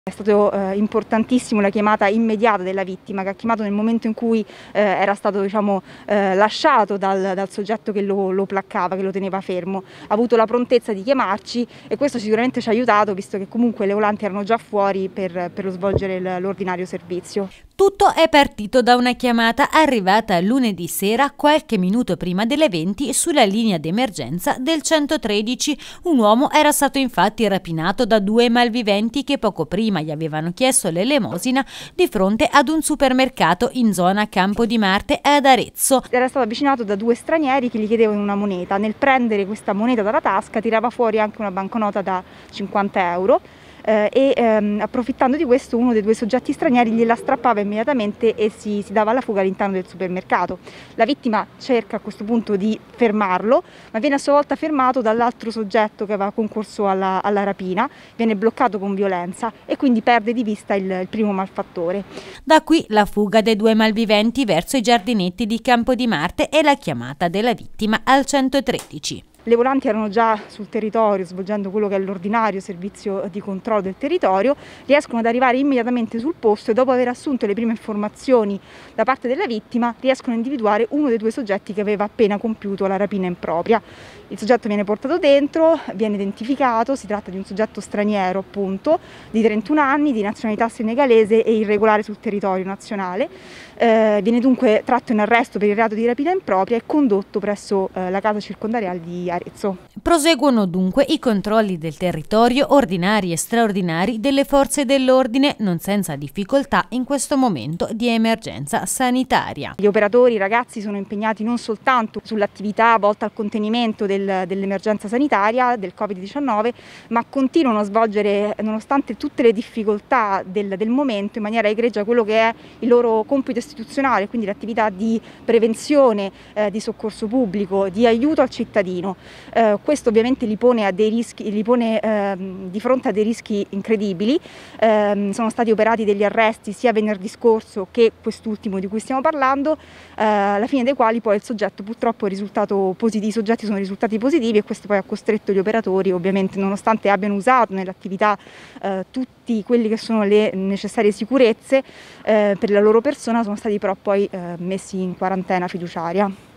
È stato importantissimo la chiamata immediata della vittima, che ha chiamato nel momento in cui era stato lasciato dal soggetto che lo placcava, che lo teneva fermo. Ha avuto la prontezza di chiamarci e questo sicuramente ci ha aiutato, visto che comunque le volanti erano già fuori per lo svolgere l'ordinario servizio. Tutto è partito da una chiamata arrivata lunedì sera, qualche minuto prima delle 20, sulla linea d'emergenza del 113. Un uomo era stato infatti rapinato da due malviventi che poco prima gli avevano chiesto l'elemosina di fronte ad un supermercato in zona Campo di Marte ad Arezzo. Era stato avvicinato da due stranieri che gli chiedevano una moneta. Nel prendere questa moneta dalla tasca tirava fuori anche una banconota da 50 euro. Approfittando di questo, uno dei due soggetti stranieri gliela strappava immediatamente e si dava alla fuga all'interno del supermercato. La vittima cerca a questo punto di fermarlo, ma viene a sua volta fermato dall'altro soggetto che aveva concorso alla rapina, viene bloccato con violenza e quindi perde di vista il primo malfattore. Da qui la fuga dei due malviventi verso i giardinetti di Campo di Marte e la chiamata della vittima al 113. Le volanti erano già sul territorio, svolgendo quello che è l'ordinario servizio di controllo del territorio, riescono ad arrivare immediatamente sul posto e dopo aver assunto le prime informazioni da parte della vittima riescono a individuare uno dei due soggetti che aveva appena compiuto la rapina impropria. Il soggetto viene portato dentro, viene identificato, si tratta di un soggetto straniero appunto, di 31 anni, di nazionalità senegalese e irregolare sul territorio nazionale. Viene dunque tratto in arresto per il reato di rapina impropria e condotto presso la casa circondariale di Arezzo. Proseguono dunque i controlli del territorio ordinari e straordinari delle forze dell'ordine, non senza difficoltà in questo momento di emergenza sanitaria. Gli operatori, i ragazzi, sono impegnati non soltanto sull'attività volta al contenimento dell'emergenza sanitaria del Covid-19, ma continuano a svolgere, nonostante tutte le difficoltà del momento, in maniera egregia quello che è il loro compito istituzionale, quindi l'attività di prevenzione, di soccorso pubblico, di aiuto al cittadino. Questo ovviamente li pone di fronte a dei rischi incredibili. Sono stati operati degli arresti sia venerdì scorso che quest'ultimo di cui stiamo parlando, alla fine dei quali poi il soggetto purtroppo i soggetti sono risultati positivi e questo poi ha costretto gli operatori, ovviamente nonostante abbiano usato nell'attività tutti quelli che sono le necessarie sicurezze per la loro persona, sono stati però poi messi in quarantena fiduciaria.